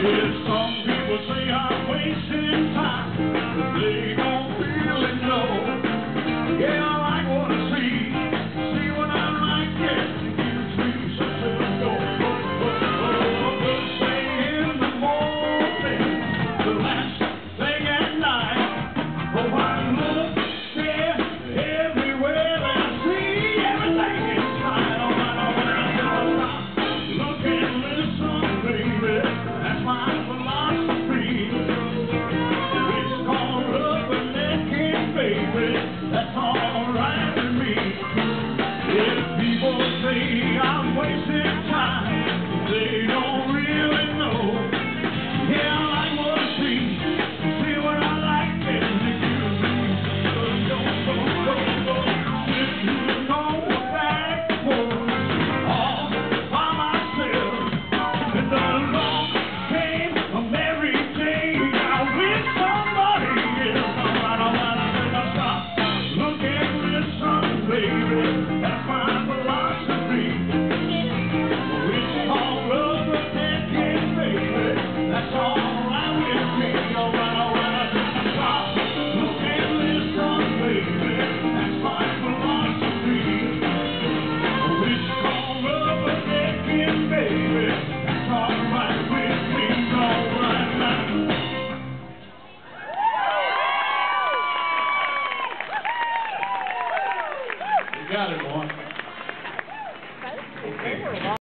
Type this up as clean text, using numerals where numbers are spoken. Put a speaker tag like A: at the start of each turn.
A: Some people say I'm wasting time, they don't really know. Yeah, I like what I see what I like, yes, it gives me something to go. First thing in the morning, the last thing at night. Oh, I look there everywhere that I see, everything is fine. Oh, I know when I stop, look and listen, baby. That's my philosophy. It's called Rubberneckin, baby. That's alright with me. If people say I'm wasting time, they don't really know. Yeah, I like what I see what I like, and it gives me go. If you go back home all by myself, and the Lord came of every day, I wish somebody else. I stop. Look and listen, baby. That's my philosophy. It's called Rubberneckin, baby. That's alright with me. Alright. Stop. Look and listen, baby. That's my philosophy. It's called Rubberneckin, baby. That's alright with me. Alright now. You got it, boy.